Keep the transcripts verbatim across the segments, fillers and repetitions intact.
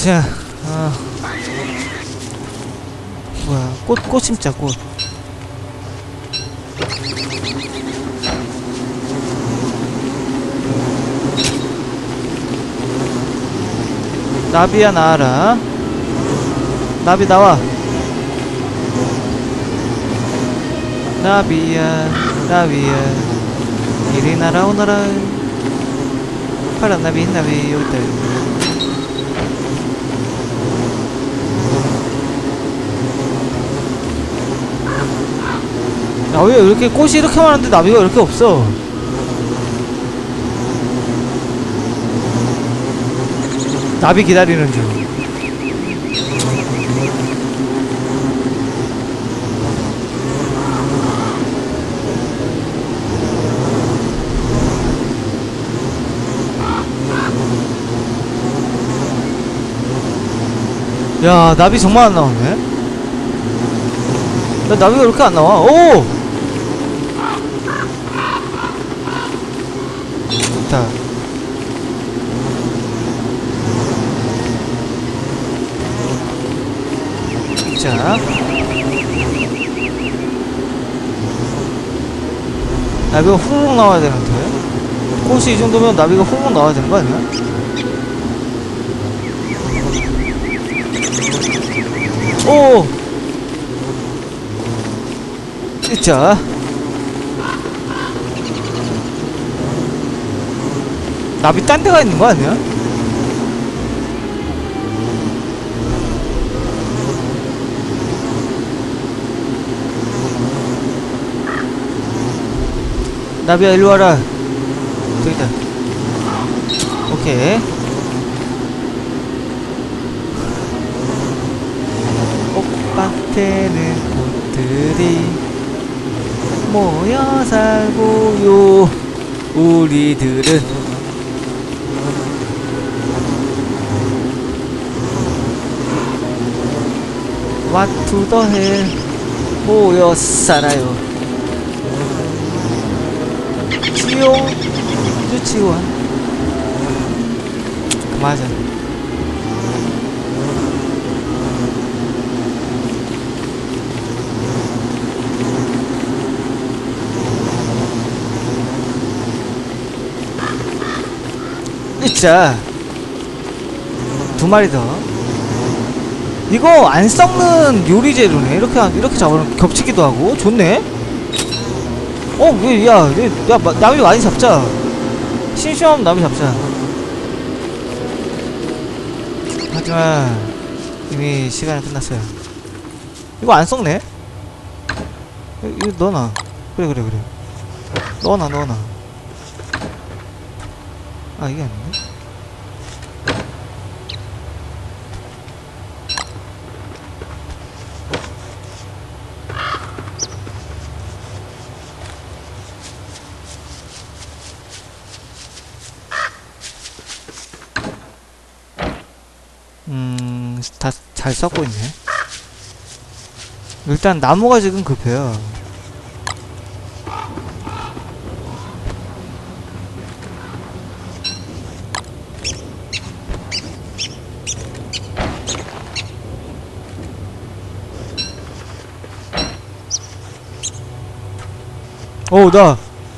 자, 어. 뭐야, 꽃, 꽃 심자, 꽃. 나비야, 나와라. 나비, 나와. 나비야, 나비야, 이리 날아오너라. 파란 나비, 흰 나비, 여기 있다. 아, 왜 이렇게 꽃이 이렇게 많은데 나비가 이렇게 없어? 나비 기다리는 중. 야, 나비 정말 안 나오네? 야, 나비가 이렇게 안 나와? 오! 좋다. 자. 나비가 후루룩 나와야 되는데? 꽃이 이 정도면 나비가 후루룩 나와야 되는 거 아니야? 오! 자. 나비 딴 데가 있는 거 아니야? 나비야, 일로 와라. 저기다. 오케이. 꽃밭에는 꽃들이 모여 살고요. 우리들은 What to the hell 모여 살아요. 지용 유치원. 맞아. 자, 두 마리 더. 이거 안 썩는 요리 재료네. 이렇게 이렇게 잡으면 겹치기도 하고 좋네. 어, 왜, 야, 야, 나비 많이 잡자. 심심하면 나비 잡자. 하지만 이미 시간이 끝났어요. 이거 안 썩네. 이거 넣어놔. 그래, 그래, 그래. 넣어놔, 넣어놔. 아, 이게 아닌데? 음, 다 잘 썩고 있네. 일단 나무가 지금 급해요. 오, 나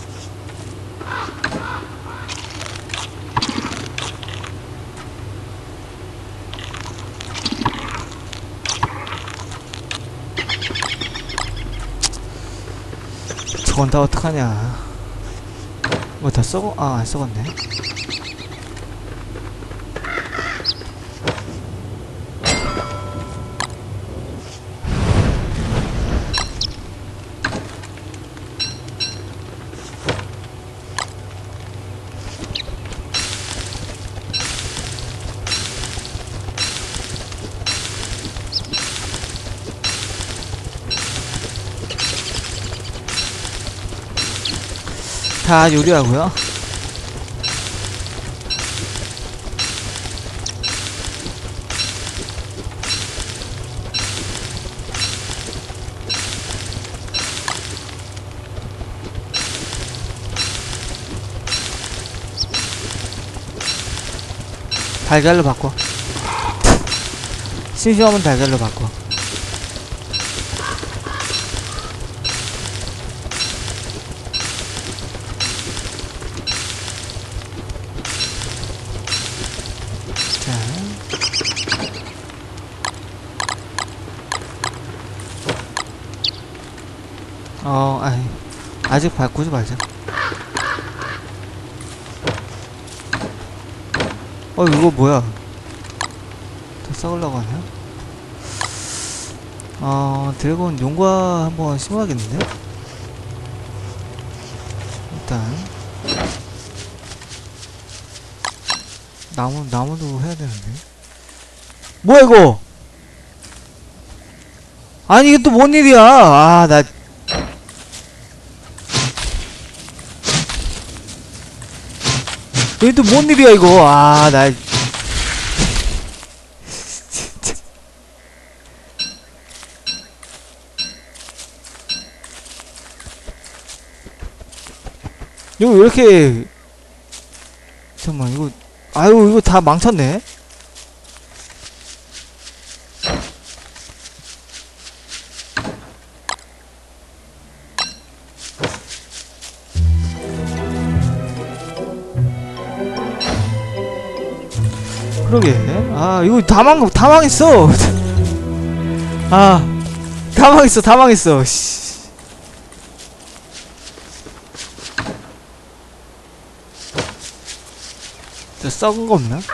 저건 다 어떡하냐. 뭐 다 썩어? 아, 안 썩었네. 다 요리하고요. 달걀로 바꿔. 심심하면 달걀로 바꿔. 자. 어, 아이. 아직 바꾸지 말자. 어, 이거 뭐야? 더 썩으려고 하냐? 어, 드래곤 용과 한번 심어야겠는데? 일단 나무, 나무도 해야 되는데. 뭐야 이거? 아니 이게 또 뭔 일이야? 아, 나 이게 또 뭔 일이야 이거? 아, 나 진짜. 이거 왜 이렇게, 잠깐만 이거, 아유 이거 다 망쳤네. 그러게. 아 이거 다 망, 다 망했어. 아, 다 망했어, 다 망했어. 씨. 저 썩은 거 없나?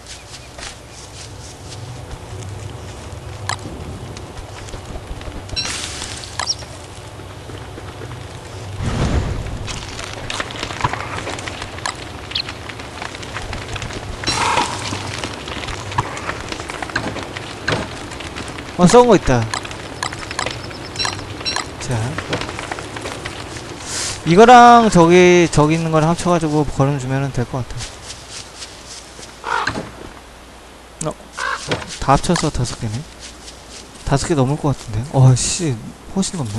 어, 썩은 거 있다. 자, 이거랑 저기 저기 있는 거랑 합쳐가지고 걸어주면은 될 것 같아. 어, 다 합쳐서 다섯 개네. 다섯 개 넘을 것 같은데. 어, 씨, 훨씬 넘네.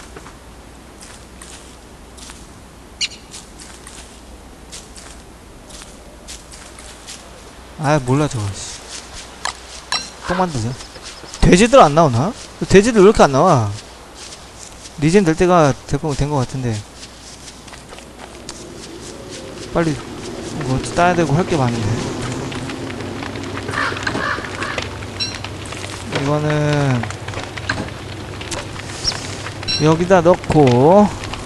아, 몰라 저거. 씨. 똥 만들자. 돼지들 안 나오나? 돼지들 왜 이렇게 안 나와? 리젠 될 때가 된 거 같은데. 빨리 뭐 따야 되고 할 게 많은데. 이거는 여기다 넣고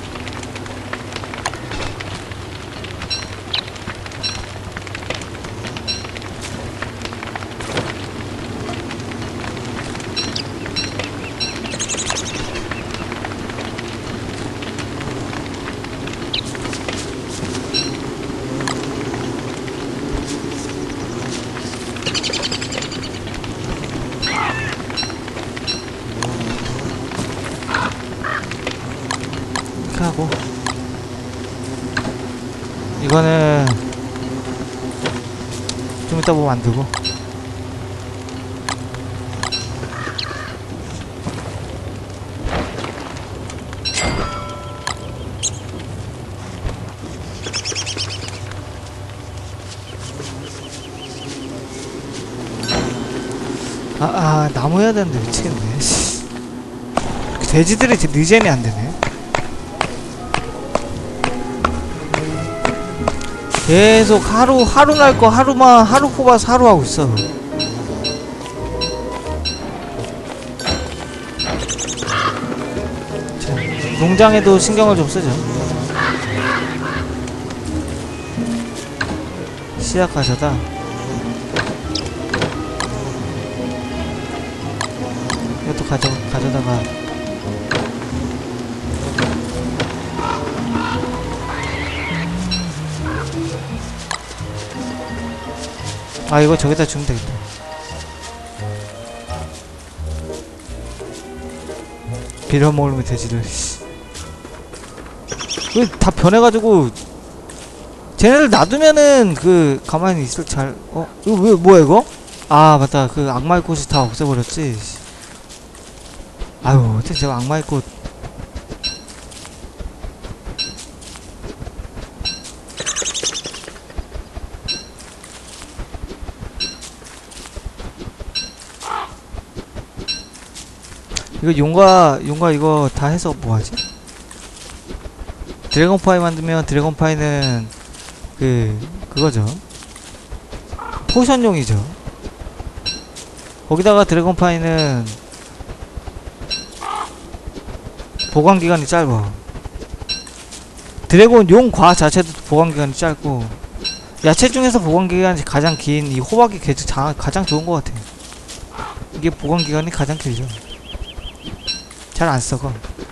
하고 이거는 좀 이따 보면 안되고 아, 아 나무 해야 되는데 미치겠네. 돼지들이 리젠이 안되네. 계속 하루 하루 날 거 하루만 하루 뽑아서 하루 하고 있어. 자, 농장에도 신경을 좀 쓰죠. 씨앗 가져다. 이것도 가져 가져다가. 아 이거 저기다 주면 되겠다. 빌어먹으면 돼지들. 그 다 변해가지고 쟤네들 놔두면은 그 가만히 있을 잘. 어? 이거 왜 뭐야 이거? 아 맞다 그 악마의 꽃이 다 없애버렸지. 아유 어떻게 제가 악마의 꽃. 이거 용과 용과 이거 다 해서 뭐하지? 드래곤파이 만들면 드래곤파이는 그 그거죠. 포션용이죠. 거기다가 드래곤파이는 보관기간이 짧아. 드래곤 용 과 자체도 보관기간이 짧고, 야채 중에서 보관기간이 가장 긴 이 호박이 가장 좋은 것 같아. 이게 보관기간이 가장 길죠. 잘 안 썩어.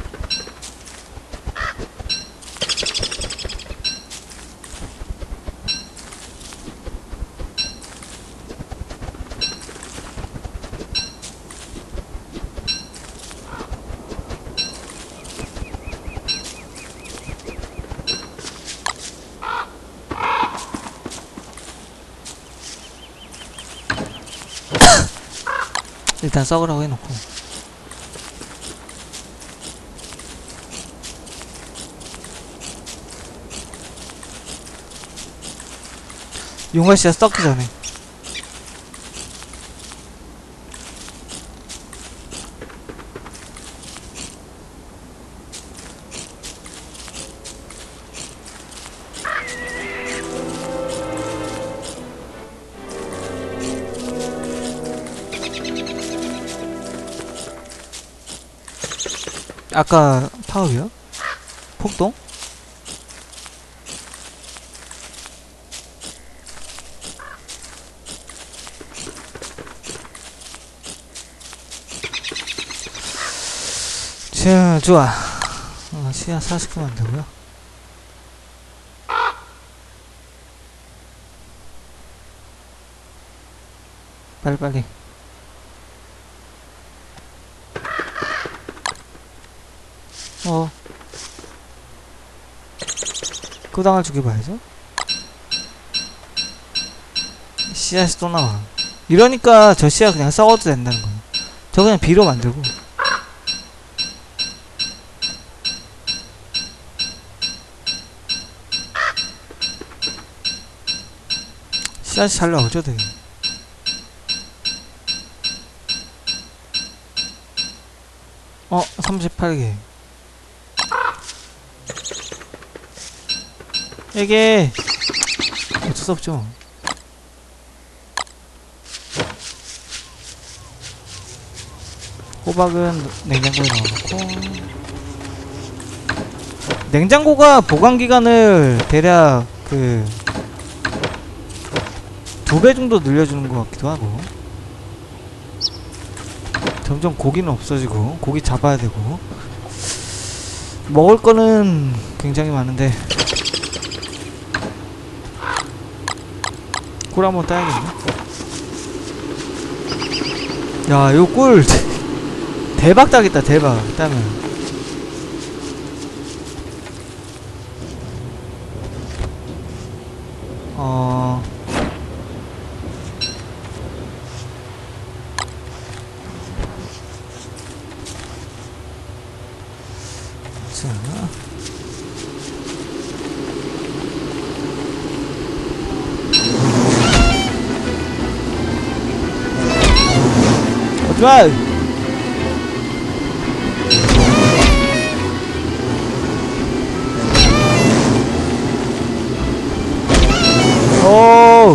일단 썩으라고 해놓고. 용과씨가 썩기 전에. 아까 파업이요? 폭동? 자, 좋아. 어, 씨앗 사십 개 만들고요. 빨리빨리. 어. 끄당을 죽여봐야죠. 씨앗이 또 나와. 이러니까 저 씨앗 그냥 썩어도 된다는 거야. 저 그냥 비로 만들고. 씨앗이 잘 나오죠, 되게. 어, 삼십팔 개. 이게 어쩔 수 없죠. 호박은 냉장고에 넣어놓고, 냉장고가 보관기간을 대략 그 두 배 정도 늘려주는 것 같기도 하고. 점점 고기는 없어지고 고기 잡아야 되고 먹을 거는 굉장히 많은데 꿀 한번 따야겠네. 야, 요 꿀 대박 따겠다. 대박 따면. 어... 자, 어쩌이. 오,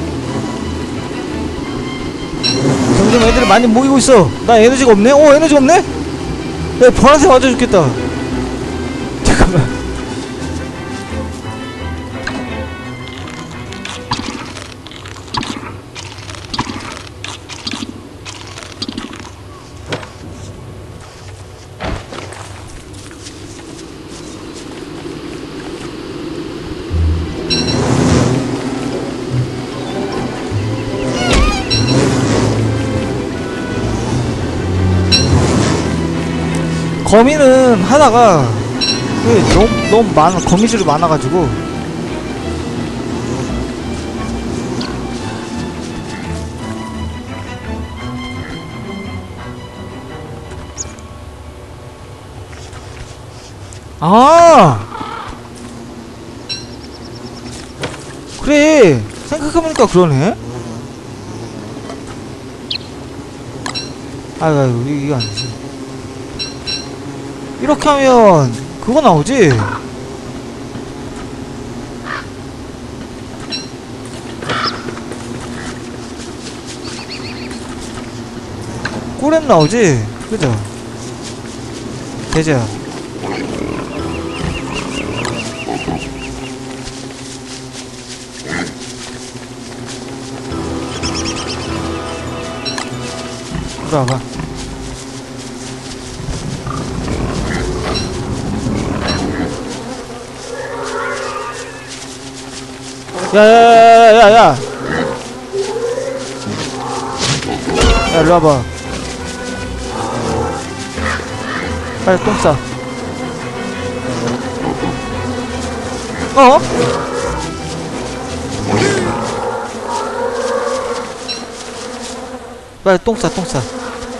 점점 애들이 많이 모이고 있어. 나 에너지가 없네? 오, 에너지가 없네? 야, 보라색 맞아 죽겠다. 잠깐만. 거미는 하다가 그 너무 너무 많아. 거미줄이 많아가지고 아 그래 생각해보니까 그러네. 아이고 아이고 이거 아니지. 이렇게 하면 그거 나오지? 꿀엔 나오지? 그죠? 되죠? 이리 와봐. 야야야야야야! 야 일로 와봐. 빨리 똥 싸. 어? 빨리 똥 싸, 똥 싸.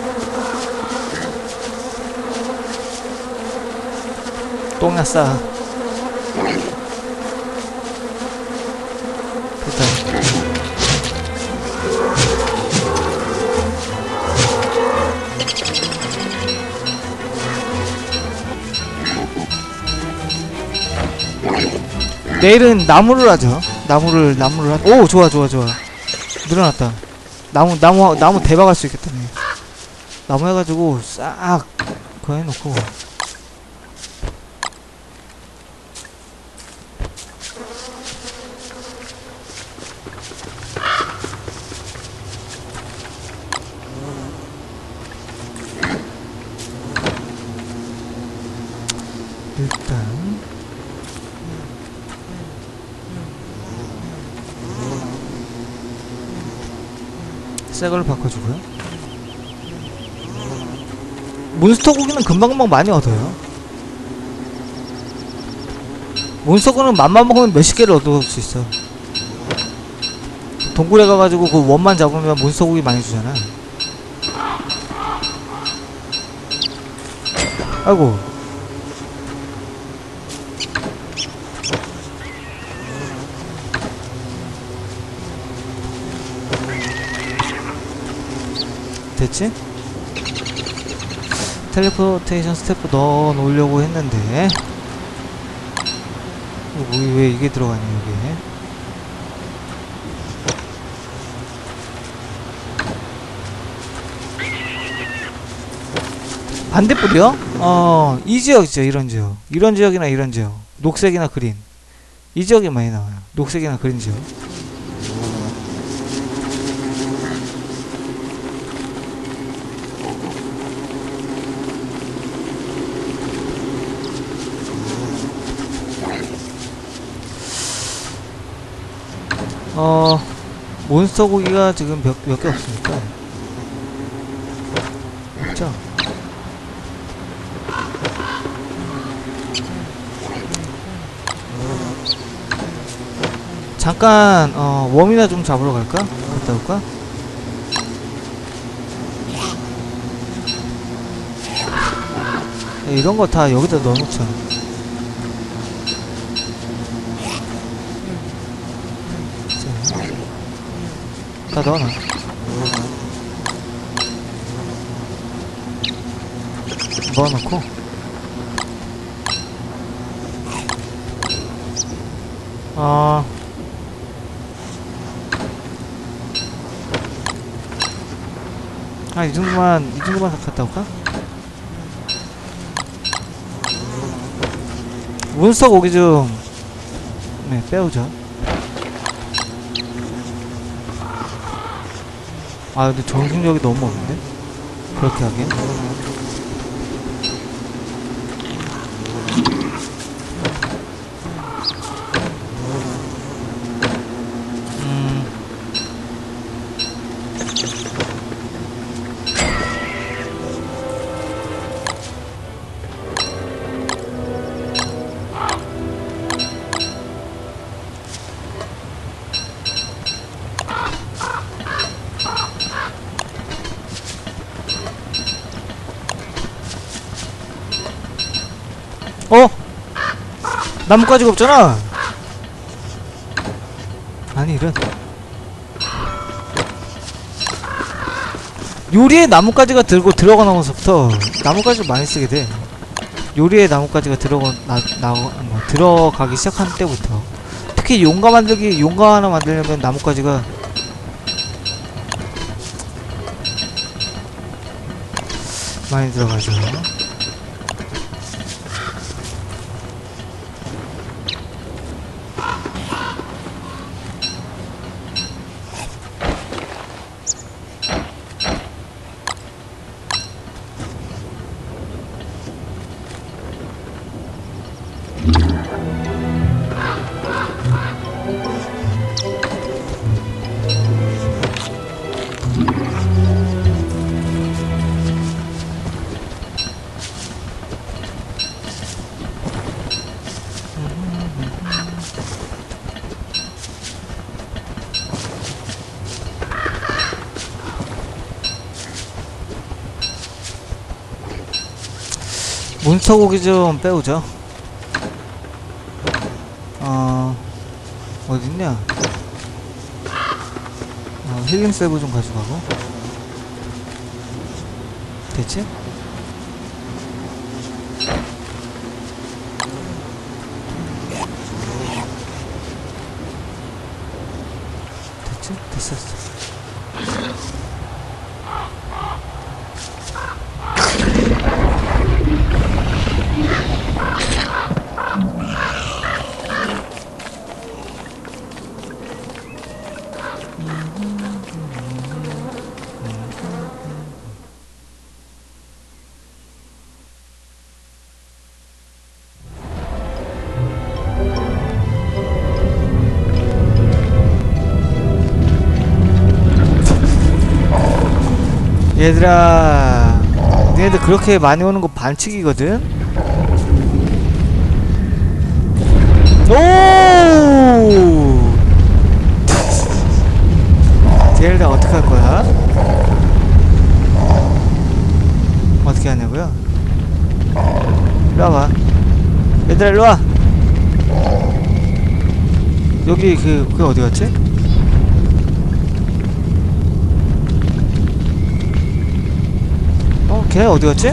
똥이나 싸. 됐다. 내일은 나무를 하죠. 나무를 나무를 하. 오 좋아 좋아 좋아. 늘어났다. 나무 나무 나무 대박할 수 있겠다. 네. 나무 해가지고 싹 그거 해놓고. 일단 새걸로 바꿔주고요. 몬스터 고기는 금방금방 많이 얻어요. 몬스터 고기는 맘만 먹으면 몇십 개를 얻을 수 있어. 동굴에 가가지고 그 원만 잡으면 몬스터 고기 많이 주잖아. 아이고. 됐지? 텔레포테이션 스태프 넣어 놓으려고 했는데 뭐, 왜 이게 들어가냐 여기에. 반대뿔이요? 어, 이 지역 있죠. 이런 지역, 이런 지역이나 이런 지역, 녹색이나 그린, 이 지역이 많이 나와요. 녹색이나 그린 지역. 어, 몬스터 고기가 지금 몇, 몇 개 없으니까. 그쵸? 잠깐, 어, 웜이나 좀 잡으러 갈까? 갔다 올까? 야, 이런 거 다 여기다 넣어놓자. 다 넣어놔. 넣어놓고 어... 아, 이 정도만, 이 정도만 갔다 올까? 몬스터 고기 좀, 네, 빼오죠. 아, 근데 정신력이 너무 없는데? 그렇게 하기엔? 음... 어? 나뭇가지가 없잖아. 아니 이런 요리에 나뭇가지가 들고 들어가나면서부터 나뭇가지를 많이 쓰게 돼. 요리의 나뭇가지가 들어가 나, 나 뭐, 들어가기 시작한 때부터. 특히 용가 만들기 용가 하나 만들려면 나뭇가지가 많이 들어가죠. 몬스터 고기 좀 빼오죠. 어... 어딨냐? 어, 힐링 셀브 좀 가져가고. 됐지? 됐지? 됐었어. 얘들아, 니네들 그렇게 많이 오는 거 반칙이거든? 오! 얘들 다 어떻게 할 거야? 어떻게 하냐고요? 일로 와봐. 얘들아, 일로 와! 여기 그, 그게 어디 갔지? 어? 걔 어디 갔지?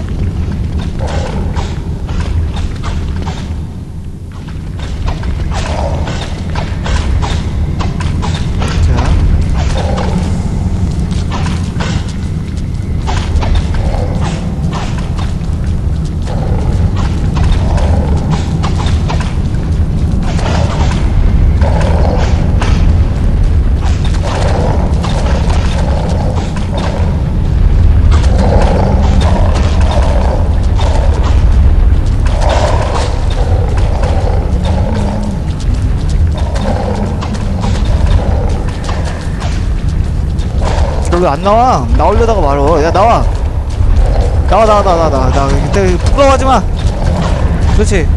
왜 안 나와? 나오려다가 말어. 야, 나와! 나와, 나와, 나와, 나와, 나와. 이때 부끄러워하지 마! 그렇지.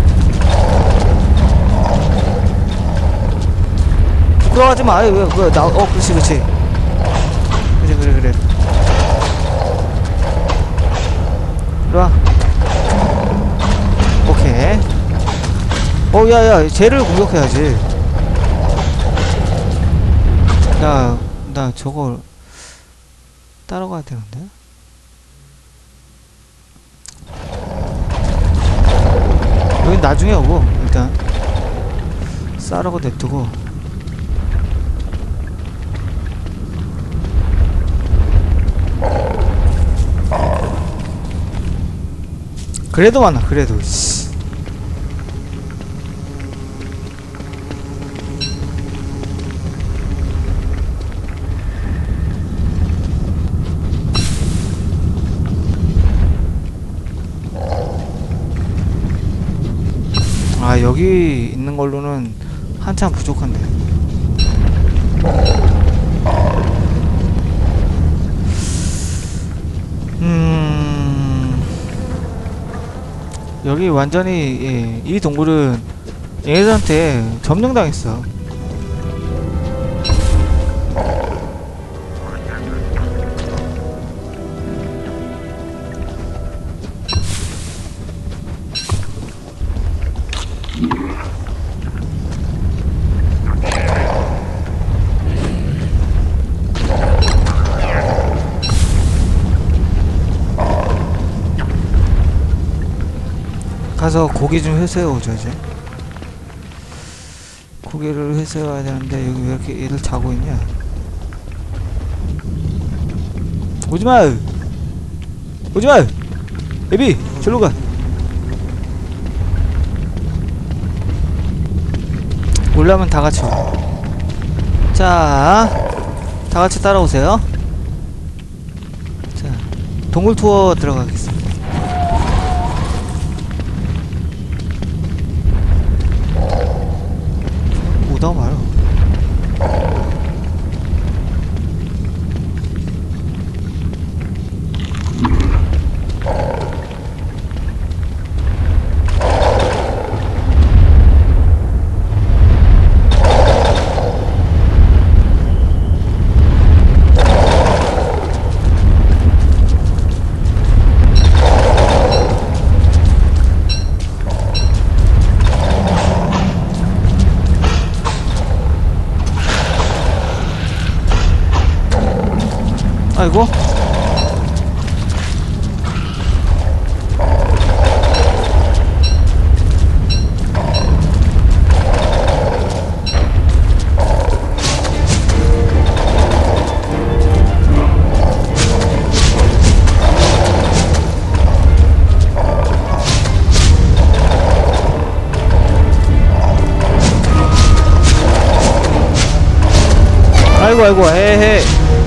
부끄러워하지 마. 왜, 왜, 나, 어, 그렇지, 그렇지. 그래, 그래, 그래. 이리 와. 오케이. 어, 야, 야, 쟤를 공격해야지. 나, 나 저걸. 따라가야 되는데? 여긴 나중에 오고 일단 싸라고 냅두고. 그래도 많아. 그래도 씨. 아, 여기 있는 걸로는 한참 부족한데. 음... 여기 완전히 예, 이 동굴은 얘네들한테 점령당했어. 가서 고기 좀 회수해 오죠. 이제 고기를 회수해 와야 되는데 여기 왜 이렇게 얘들 자고 있냐. 오지마! 오지마! 에비! 절로 가! 올라오면 다같이 와. 자, 다같이 따라오세요. 자, 동굴 투어 들어가겠습니다. 오다가 말어. 아이고. 아이고 아이고 에헤.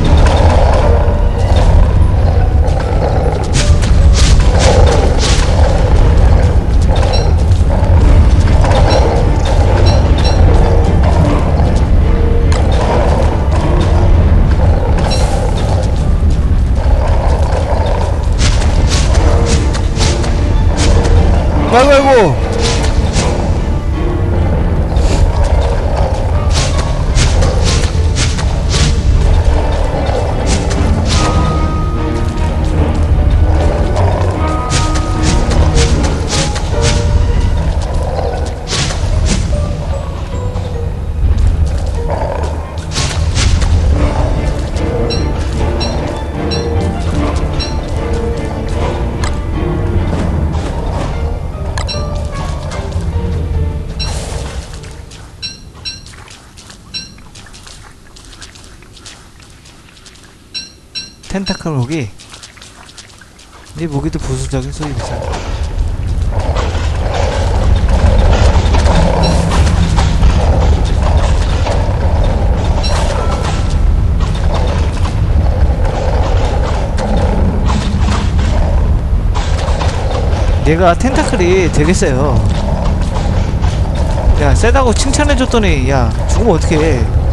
아이고 아이고. 텐타클 무기. 이 무기도 부수적인 소리이잖아. 얘가 텐타클이 되게 세요. 야, 세다고 칭찬해줬더니 야, 죽으면 어떡해.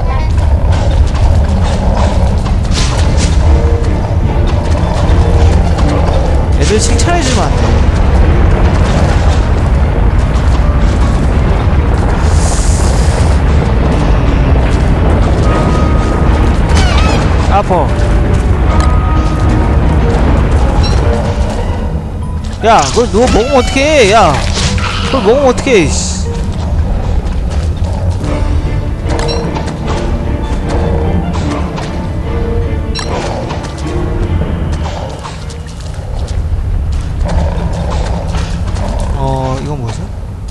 애들 칭찬해주면 안 돼. 아파. 야, 그걸 누가 먹으면 어떡해. 야, 그걸 먹으면 어떡해. 씨. 이건 뭐죠?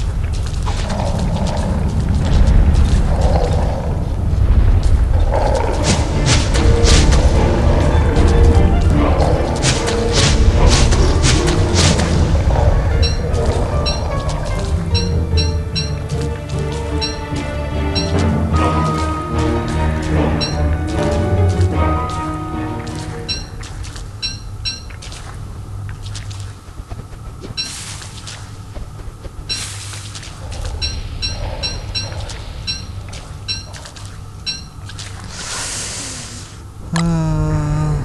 아...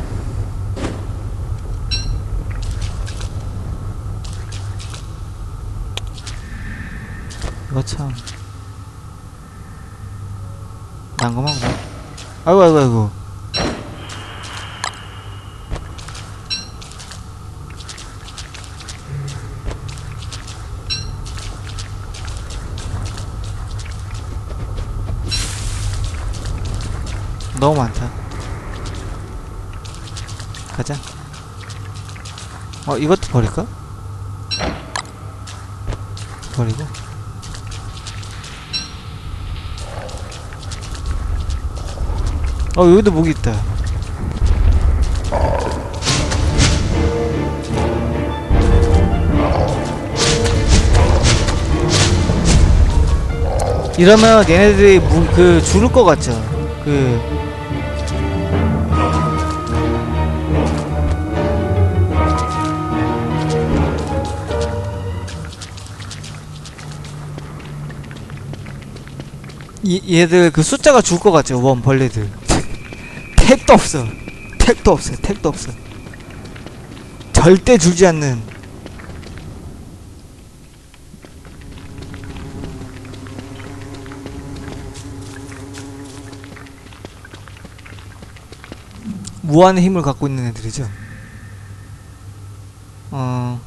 이거 참 난감하구나. 아이고 아이고 아이고. 너무 많다. 가자. 어, 이것도 버릴까? 버리고. 어, 여기도 목이 있다. 이러면 얘네들이 무, 그 죽을 것 같죠. 그 이, 얘들 그 숫자가 죽을 것 같죠. 원 벌레들. 택도 없어. 택도 없어. 택도 없어. 절대 줄지 않는. 무한의 힘을 갖고 있는 애들이죠. 어...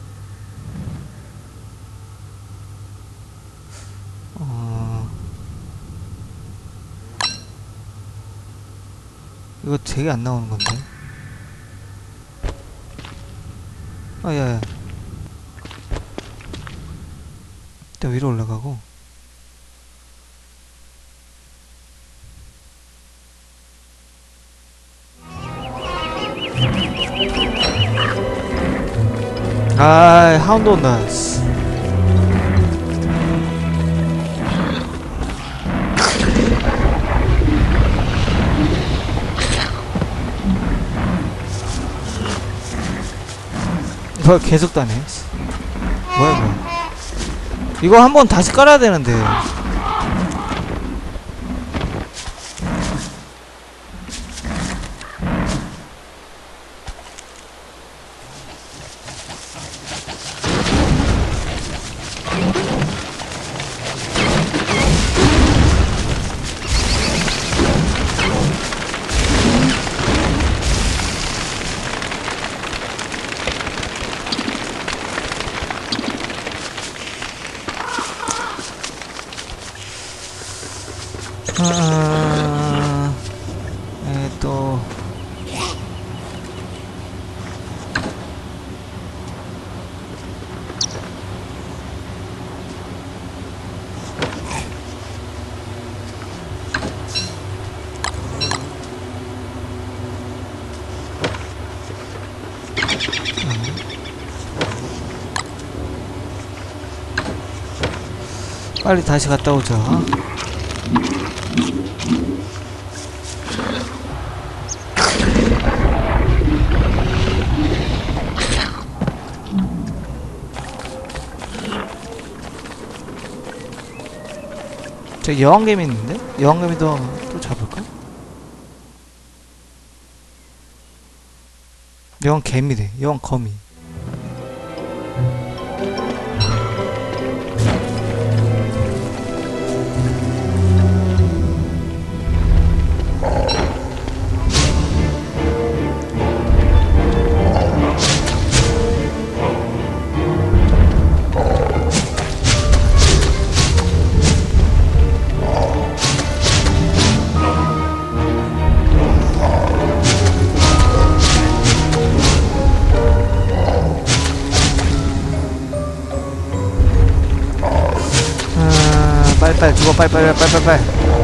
어... 이거 되게 안 나오는 건데. 아, 야야. 일단 위로 올라가고. 아, 하운드 온다. 이거 계속 따네. 뭐야 이거. 이거 한번 다시 깔아야 되는데. 아, 에, 또. 빨리 다시 갔다 오자. 저기 여왕개미 있는데? 여왕개미도 또 잡을까? 여왕개미래. 여왕거미. 빨리빨리 죽어. 빨리빨리 빨리빨리.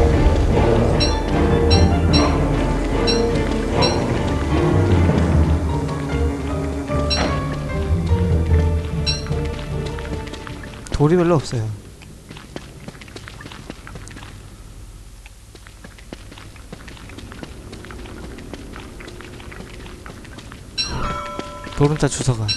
돌이 별로 없어요. 돌은 다 주워가.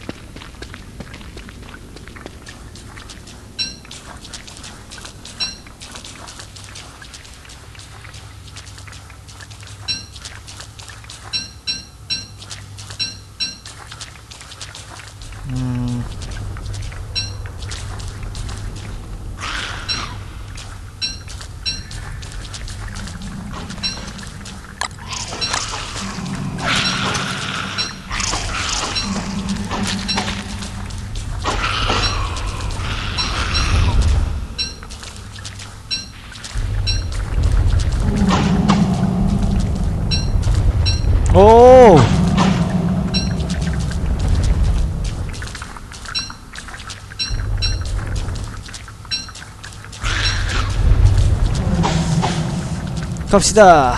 음. 오! 갑시다.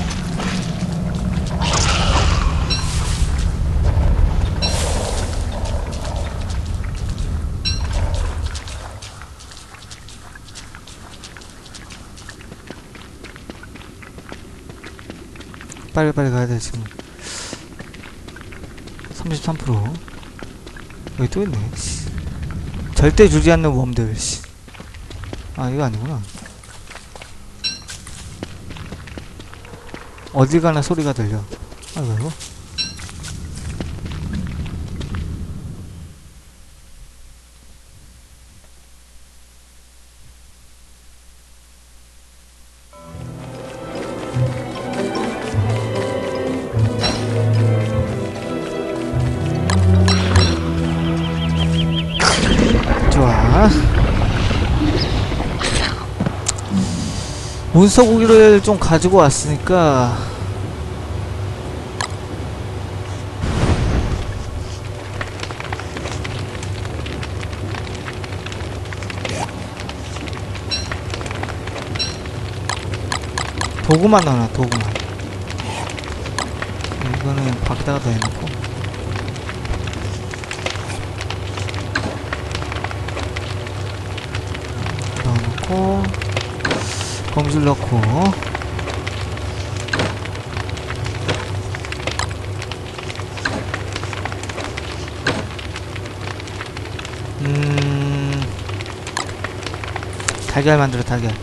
빨리빨리 가야돼. 지금 삼십삼 퍼센트 여기 또 있네. 씨. 절대 주지 않는 웜들. 씨. 아 이거 아니구나. 어딜 가나 소리가 들려. 아이고 이거 좋아. 몬스터 고기를 좀 가지고 왔으니까 도구만 넣어놔. 도구만. 이거는 밖에다가 더 해놓고 넣어놓고 검술 넣고 음 달걀 만들어. 달걀.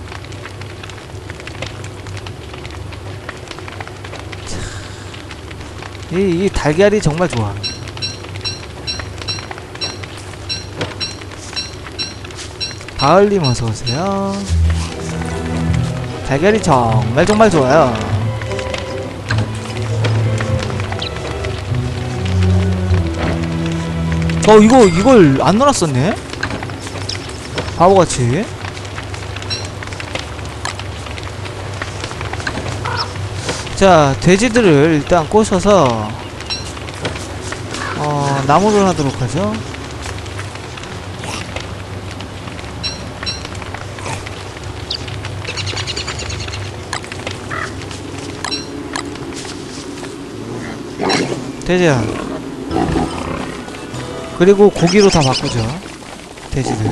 이, 이 달걀이 정말 좋아. 가을님 어서오세요. 달걀이 정말 정말 좋아요. 어 이거 이걸 안 넣어놨었네? 바보같이. 자 돼지들을 일단 꼬셔서 어 나무를 하도록 하죠. 돼지야. 그리고 고기로 다 바꾸죠. 돼지들.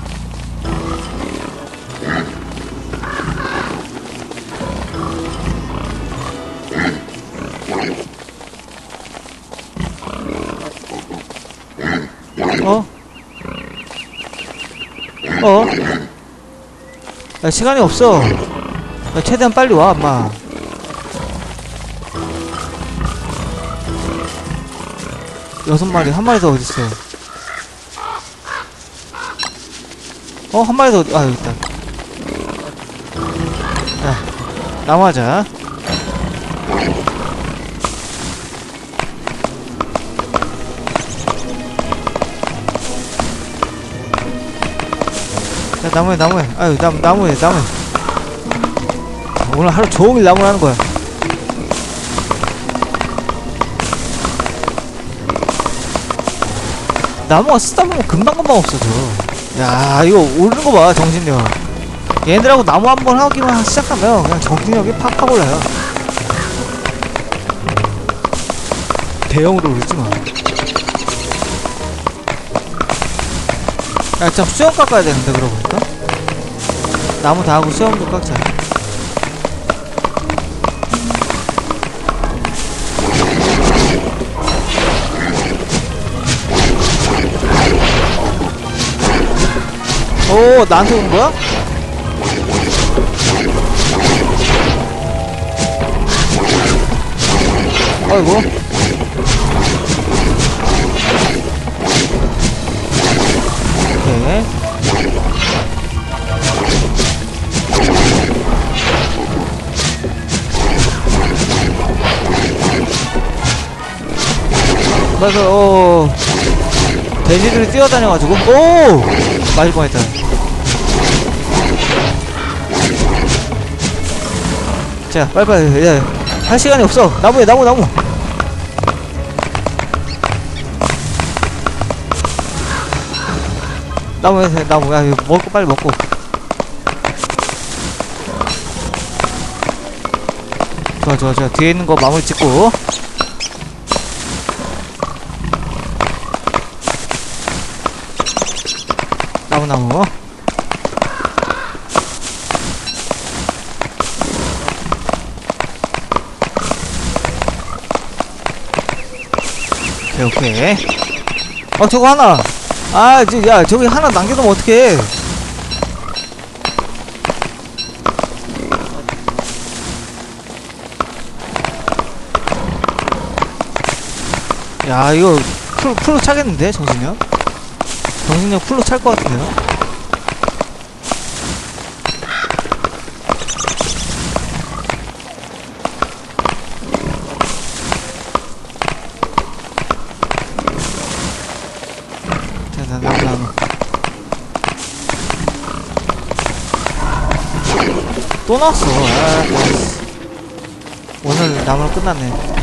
어? 어? 야, 시간이 없어. 야, 최대한 빨리 와, 엄마. 여섯 마리, 한 마리 더 어딨어? 어, 한 마리 더, 어디, 아, 여기 있다. 야, 나무하자. 자, 나무해, 나무해. 아유, 나무, 나무해, 나무해. 오늘 하루 종일 나무를 하는 거야. 나무가 쓰다 보면 금방금방 없어져. 야, 이거 오르는 거 봐, 정신력. 얘네들하고 나무 한 번 하기만 시작하면 그냥 정신력이 팍팍 올라요. 대형으로 오르지 마. 야, 참, 수염 깎아야 되는데, 그러고 보니까. 나무 다 하고 수염도 깎자. 오, 나한테 오는 거야? 아이고. 오케이. 맞아, 어. 돼지들이 뛰어다녀가지고. 오! 맞을 뻔했다. 자, 빨리빨리. 야, 할 시간이 없어. 나무에, 나무, 나무. 나무에, 나무. 야, 이거 먹고, 빨리 먹고. 좋아 좋아 좋아. 뒤에 있는 거 마무리 찍고. 나무 나무. 오케이 오케이. 어 저거 하나. 아 이제 야 저기 하나 남겨두면 어떡해. 야 이거 풀, 풀로 차겠는데 정신력? 정신력 풀로 찰 것 같은데요? 자, 자, 나무 나무 또 나왔어. 아, 오늘 나무로 끝났네.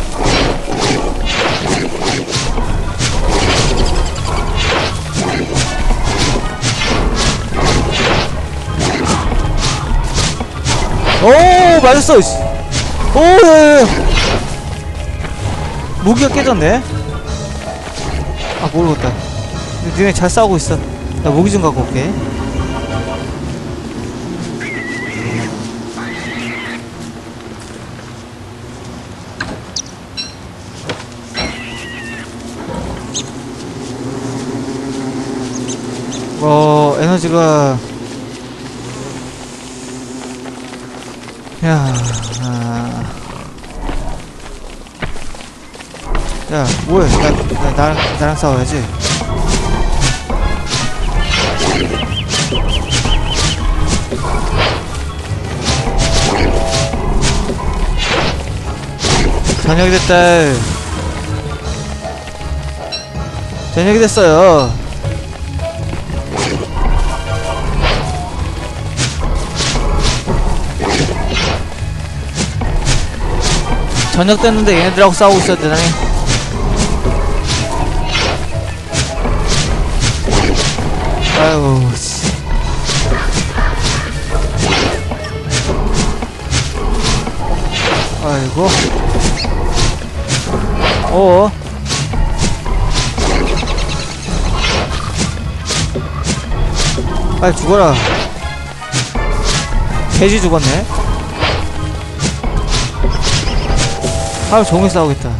오 맞았어. 오 야야야. 무기가 깨졌네. 아 모르겠다. 니네 잘 싸우고 있어. 나 무기 좀 갖고 올게. 어 에너지가 야, 아... 야, 뭐해? 나, 나, 나랑, 나랑 싸워야지. 저녁이 됐다. 저녁이 됐어요. 저녁 됐는데 얘네들하고 싸우고 있어야 되다니. 아유 씨. 아이고. 어어. 빨리 죽어라. 돼지 죽었네. 하루 종일 싸우겠다.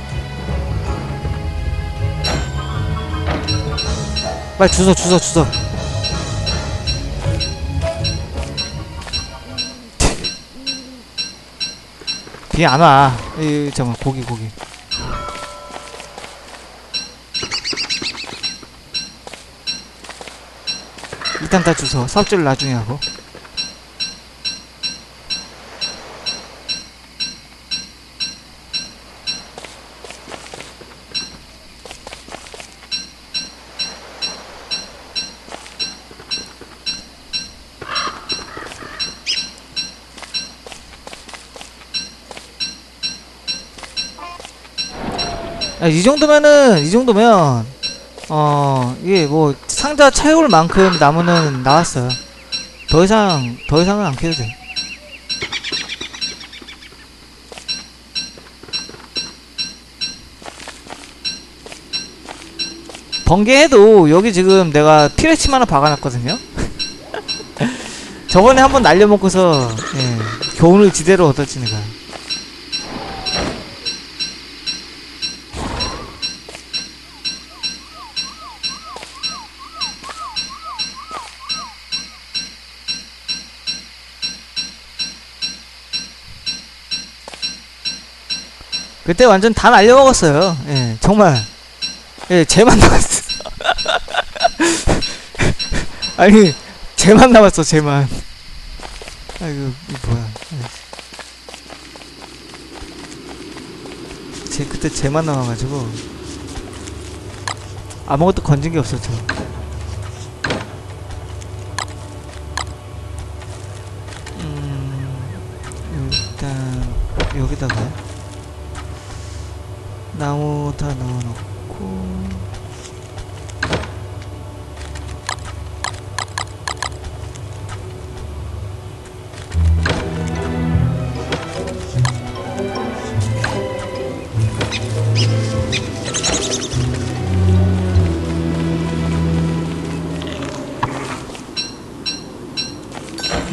빨리 주워 주워 주워. 비 안와. 이 잠깐만 고기 고기. 일단 다 주워. 삽질 나중에 하고. 야, 이 정도면은, 이 정도면, 어, 이게 뭐, 상자 채울 만큼 나무는 나왔어요. 더 이상, 더 이상은 안 캐도 돼. 번개해도, 여기 지금 내가 티레침 하나 박아놨거든요? 저번에 한번 날려먹고서, 예, 교훈을 지대로 얻었지, 내가. 그때 완전 다 날려먹었어요. 예, 정말. 예, 쟤만 남았어. 아니, 쟤만 남았어, 쟤만. 아이고, 이 뭐야. 쟤, 그때 쟤만 남아가지고. 아무것도 건진 게 없었죠. 음, 일단, 여기다가. 나무 다 넣어놓고.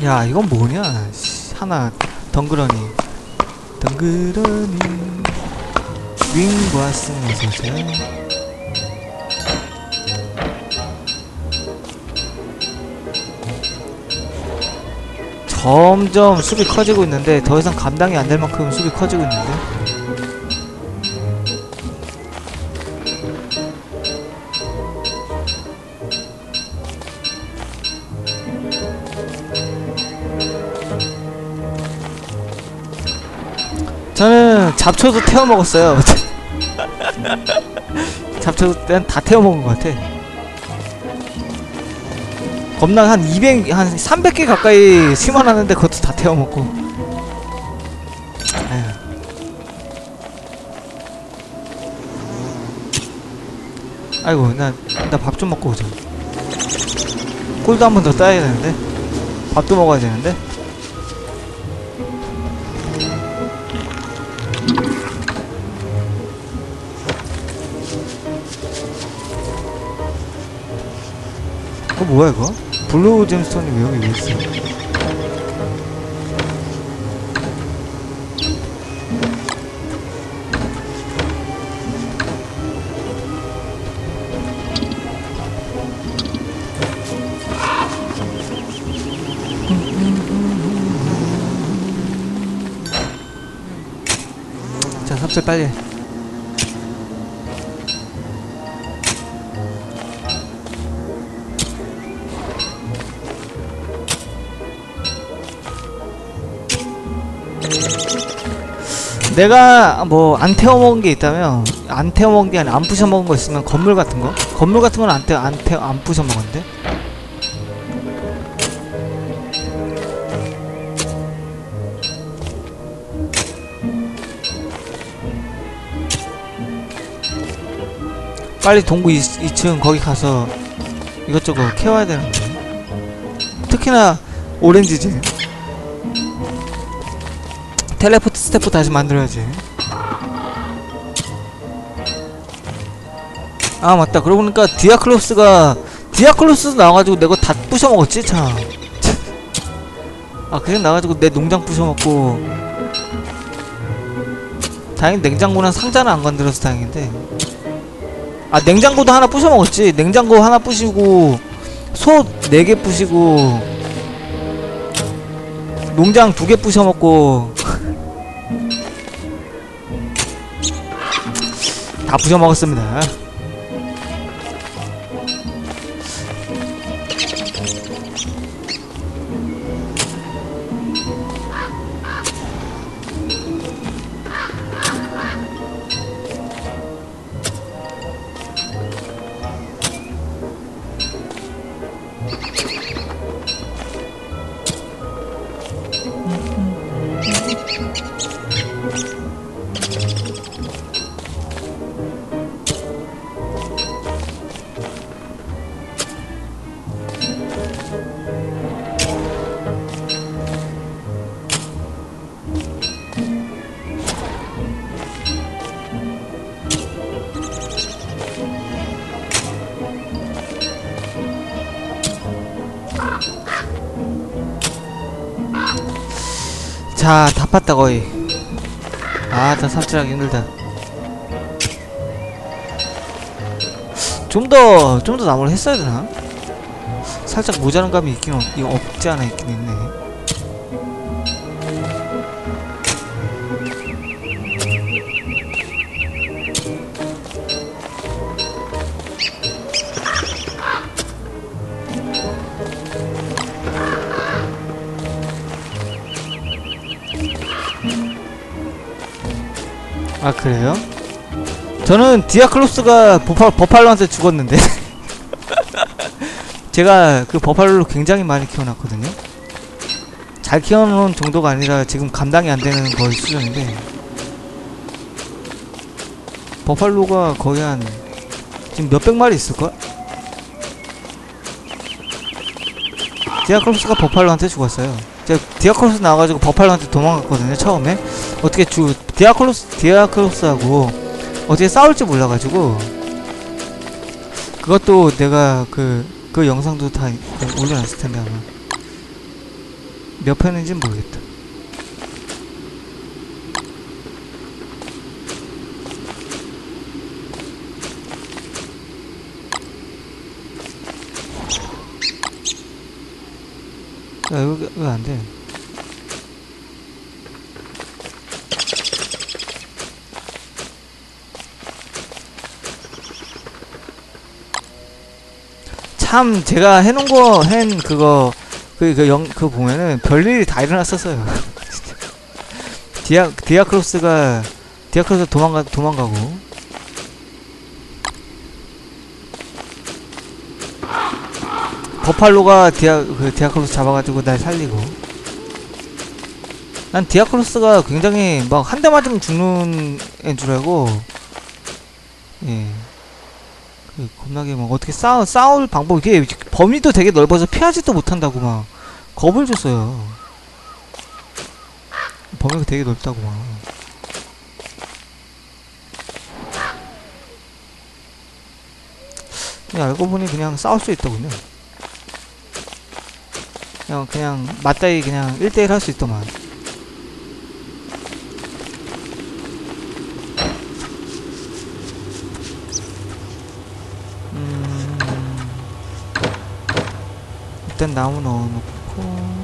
야 이건 뭐냐 씨, 하나 덩그러니 덩그러니 윙과 승어서세요. 점점 수비 커지고 있는데 더 이상 감당이 안 될 만큼 수비 커지고 있는데 저는 잡초도 태워 먹었어요. 잡초도 다 태워 먹은 것 같아. 겁나 한 이백, 한 삼백 개 가까이 심어놨는데 그것도 다 태워 먹고. 에휴. 아이고, 나, 나 밥 좀 먹고 오자. 꿀도 한 번 더 따야 되는데. 밥도 먹어야 되는데. 어 뭐야 이거? 블루 잼스톤이 왜 여기 왜 있어? 자 삽질 빨리. 내가 뭐 안 태워 먹은 게 있다면 안 태워 먹은 게 아니라 안 부셔 먹은 거 있으면 건물 같은 거? 건물 같은 건 안 태워 안 태워 안 부셔 먹었는데. 빨리 동구 이 층 거기 가서 이것저것 캐와야 되는데. 특히나 오렌지지. 텔레포트 스태프 다시 만들어야지. 아 맞다. 그러고 보니까 디아클로스가 디아클로스 나와가지고 내가 다 부셔먹었지 참. 아 그냥 나와가지고 내 농장 부셔먹고. 다행히 냉장고랑 상자는 안 건드려서 다행인데. 아 냉장고도 하나 부셔먹었지. 냉장고 하나 부시고 소 네 개 부시고 농장 두 개 부셔먹고 다 부셔먹었습니다. 자, 다 팠다 거의. 아, 다 삽질하기 힘들다. 좀 더, 좀 더 나무를 했어야 되나? 살짝 모자란 감이 있긴 없, 없지 않아 있긴 있네. 아 그래요? 저는 디아클로스가 버팔, 버팔로한테 죽었는데 제가 그 버팔로를 굉장히 많이 키워놨거든요. 잘 키워놓은 정도가 아니라 지금 감당이 안되는 거의 수준인데 버팔로가 거의 한 지금 몇백 마리 있을걸? 디아클로스가 버팔로한테 죽었어요. 제가 디아클로스 나와가지고 버팔로한테 도망갔거든요 처음에. 어떻게 주 디아클로스 디아클로스하고 어떻게 싸울지 몰라가지고 그것도 내가 그 그 영상도 다 올려놨을 텐데 아마. 몇 편인지는 모르겠다. 야, 여기 왜 안 돼? 참 제가 해놓은 거, 한 그거 그 그 영 그 보면은 별일이 다 일어났었어요. 디아 디아크로스가 디아크로스 도망가 도망가고 버팔로가 디아 그 디아크로스 잡아가지고 날 살리고. 난 디아크로스가 굉장히 막 한 대 맞으면 죽는 애인 줄 알고, 예. 그 겁나게 막 어떻게 싸우, 싸울 방법, 이게 범위도 되게 넓어서 피하지도 못한다고 막 겁을 줬어요. 범위가 되게 넓다고 막. 그냥 알고 보니 그냥 싸울 수 있더군요. 그냥 그냥 맞다이 그냥 일 대일 할 수 있더만. 음, 일단 나무 넣어놓고,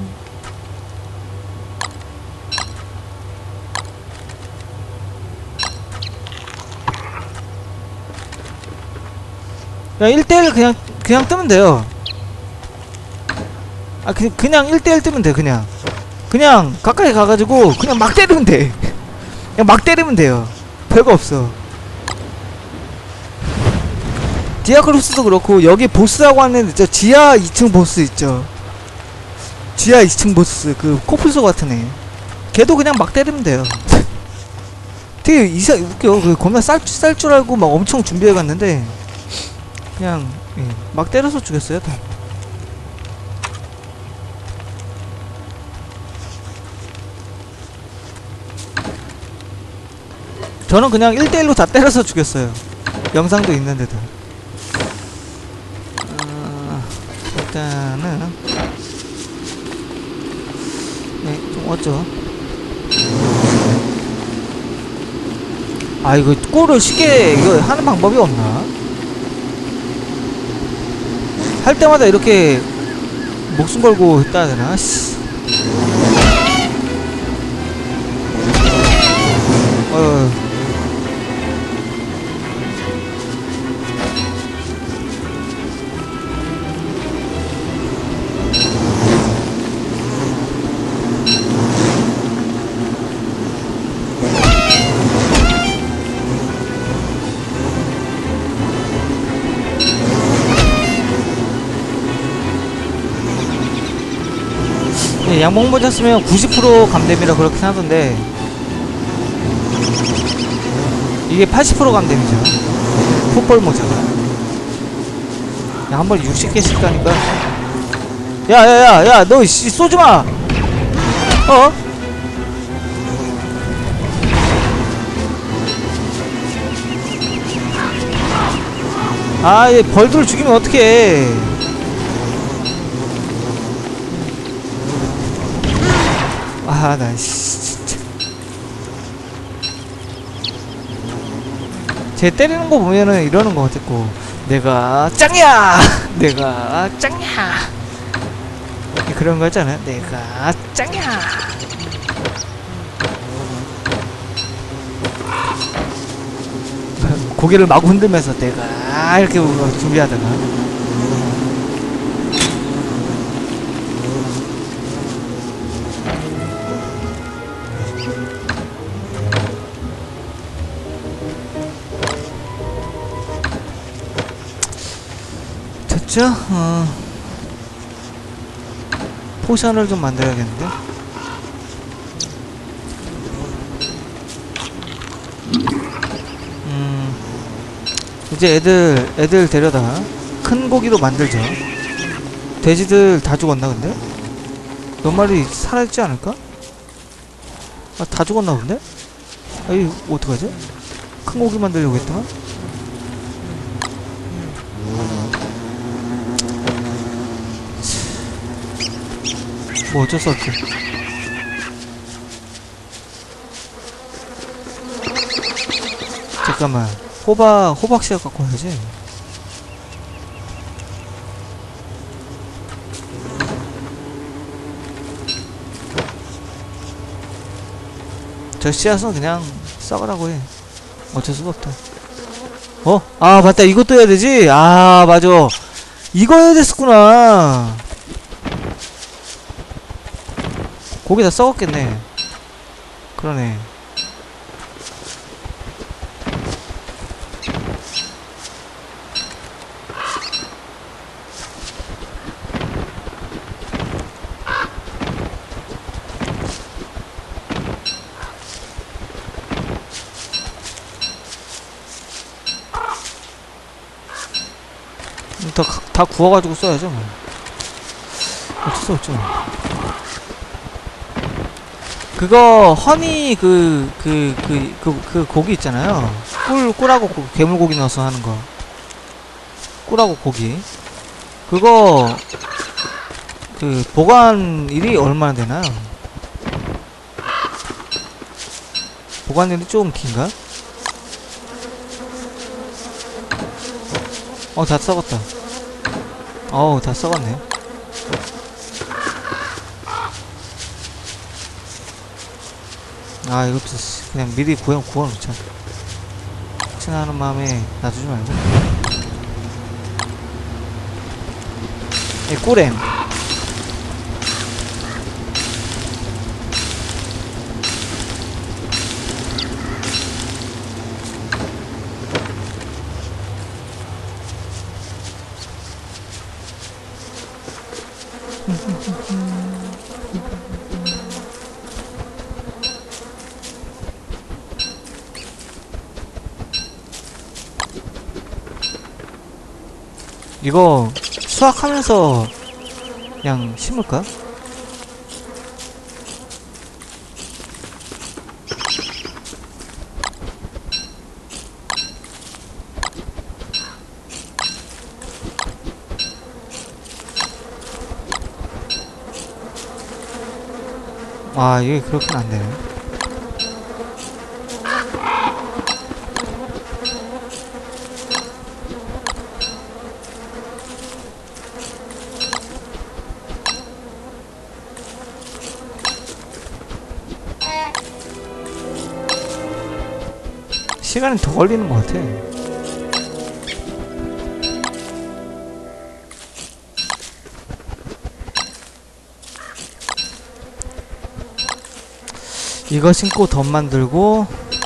야, 일 대일 그냥 그냥 뜨면 돼요. 아, 그, 그냥 일 대일 뜨면 돼. 그냥 그냥 가까이 가가지고 그냥 막 때리면 돼. 그냥 막 때리면 돼요. 별거 없어. 디아크로스도 그렇고, 여기 보스라고 하는 있죠. 지하 이 층 보스 있죠. 지하 이 층 보스, 그 코뿔소 같은 애, 걔도 그냥 막 때리면 돼요. 되게 이상 웃겨. 그 겁나 쌀 쌀 줄 알고 막 엄청 준비해 갔는데 그냥, 예, 막 때려서 죽였어요 다. 저는 그냥 일 대일로 다 때려서 죽였어요. 영상도 있는데도. 어, 일단은, 네, 좀 어쩌. 아, 이거 골을 쉽게 이거 하는 방법이 없나? 할 때마다 이렇게 목숨 걸고 했다 해야 되나? 씨. 어. 양복 모자 쓰면 구십 퍼센트 감뎀이라 그렇긴 하던데, 이게 팔십 퍼센트 감뎀이죠. 풋볼 모자가. 야, 한 번에 육십 개씩 가니까. 야야야야, 너 씨 쏘지마. 어? 아, 얘 벌들 죽이면 어떡해. 아, 나 진짜. 쟤 때리는 거 보면은 이러는 거 같았고, 내가 짱이야! 내가 짱이야! 그런 거 있잖아요. 내가 짱이야! 고개를 마구 흔들면서 내가 이렇게 준비하다가. 됐죠? 어. 포션을 좀 만들어야겠는데? 음, 이제 애들, 애들 데려다 큰 고기로 만들죠. 돼지들 다 죽었나, 근데? 몇 마리 살아있지 않을까? 아, 다 죽었나 본데? 아, 이거 어떡하지? 큰 고기 만들려고 했더만? 뭐 어쩔 수 없지. 잠깐만. 호박, 호박씨앗 갖고 와야지. 저 씨앗은 그냥 썩으라고 해. 어쩔 수가 없다. 어? 아, 맞다. 이것도 해야 되지? 아, 맞아. 이거 해야 됐었구나. 고기 다 썩었겠네. 그러네. 다, 다 구워가지고 써야죠, 뭐. 어쩔 수 없죠. 그거, 허니, 그, 그, 그, 그, 그 고기 있잖아요. 꿀, 꿀하고 고, 괴물고기 넣어서 하는 거. 꿀하고 고기. 그거, 그, 보관일이 얼마나 되나요? 보관일이 조금 긴가? 어, 다 썩었다. 어우, 다 썩었네. 아, 이것도 그냥 미리 구워, 구워놓자. 혹시나 하는 마음에 놔두지 말고. 이 꿀엠. 이거 수확하면서 그냥 심을까? 아, 이게 그렇게는 안 되네. 시간이 더 걸리는 것 같아. 이거 신고 덧 만들고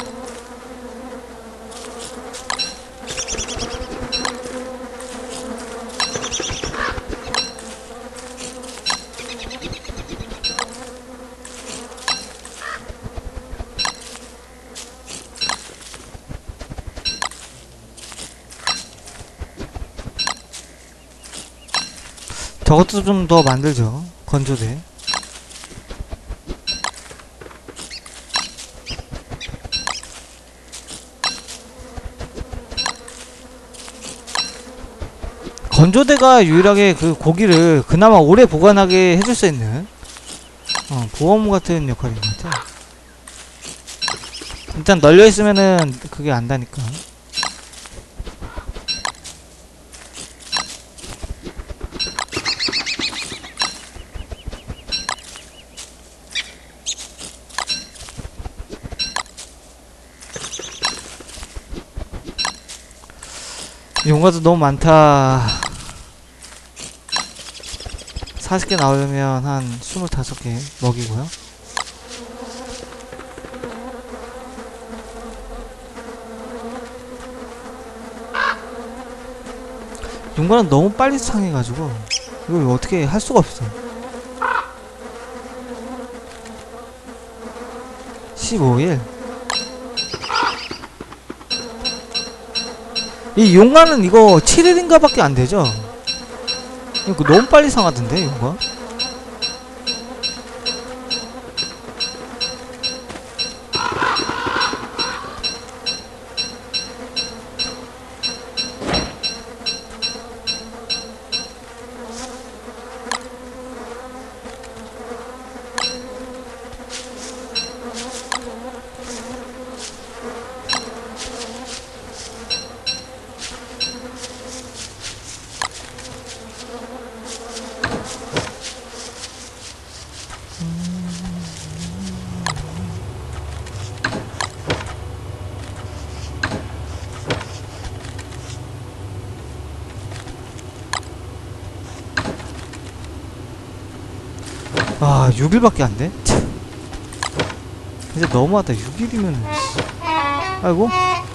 저것도 좀 더 만들죠. 건조대. 건조대가 유일하게 그 고기를 그나마 오래 보관하게 해줄 수 있는 어, 보험 같은 역할인 것 같아. 일단 널려있으면은 그게 안다니까. 용과도 너무 많다. 사십 개 나오려면 한 스물다섯 개 먹이고요. 용과는 너무 빨리 상해가지고 이걸 어떻게 할 수가 없어. 십오 일. 이 용과는 이거 칠 일인가 밖에 안 되죠? 이거 너무 빨리 상하던데, 용과? 아 육 일밖에 안 돼? 이제 너무하다. 육 일이면 아이고.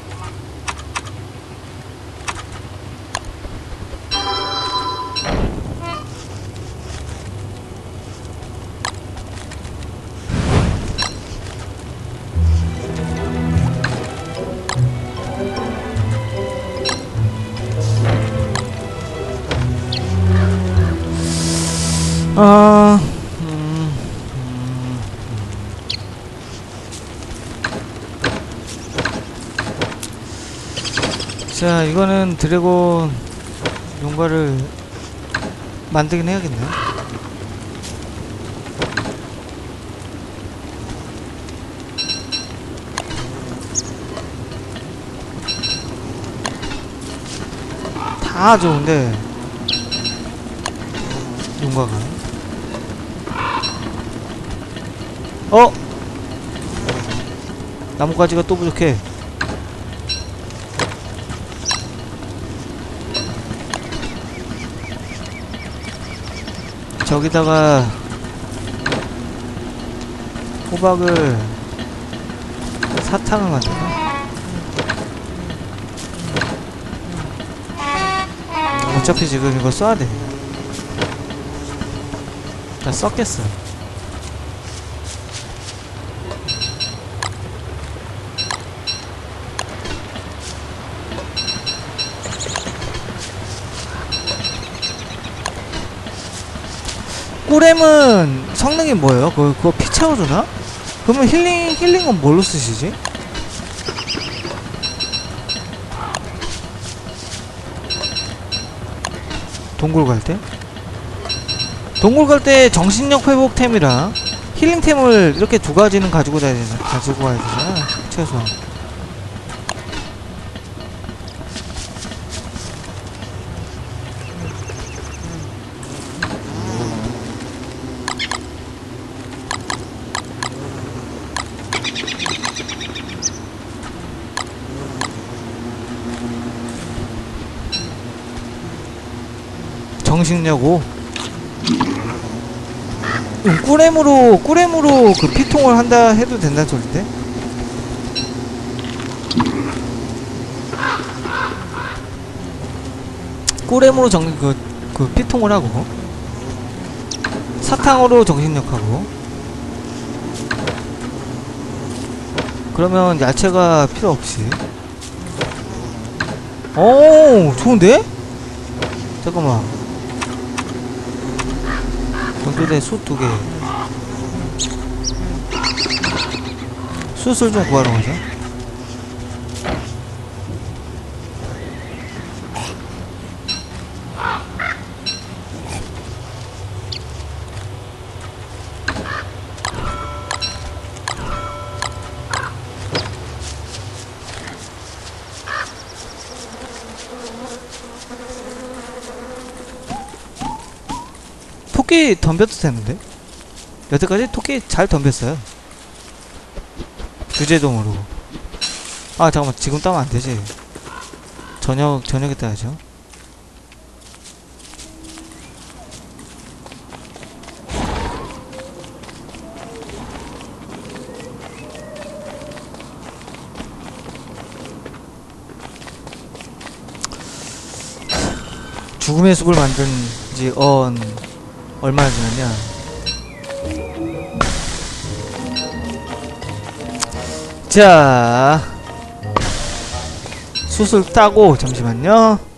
아, 음, 음, 음. 자, 이거는 드래곤 용과를 만들긴 해야겠네. 다 좋은데 용과가 어? 나뭇가지가 또 부족해. 저기다가 호박을 사탕을 만들까? 어차피 지금 이거 써야 돼. 다 썼겠어. 꾸렘은 성능이 뭐예요? 그거, 그거 피 채워주나? 그러면 힐링, 힐링은 뭘로 쓰시지? 동굴 갈 때? 동굴 갈 때 정신력 회복템이랑 힐링템을 이렇게 두 가지는 가지고 다야 되나? 가지고 가야 되잖아, 최소한. 정신력 오. 음, 꾸렘으로 꾸렘으로 그 피통을 한다 해도 된다는 소린데? 꾸렘으로 정 그 그 피통을 하고 사탕으로 정신력 하고 그러면 야채가 필요 없이. 오 좋은데? 잠깐만. 경도대 숯 두 개. 숯을 좀 구하러 가자. 토끼 덤벼도 되는데? 여태까지 토끼 잘 덤볐어요. 주제도 모르고. 아 잠깐만, 지금 따면 안되지. 저녁 저녁에 따야죠. 죽음의 숲을 만든 지 언 얼마나 지났냐. 자 숯을 따고 잠시만요.